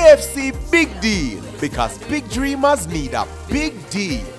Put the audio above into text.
KFC Big Deal, because big dreamers need a big deal.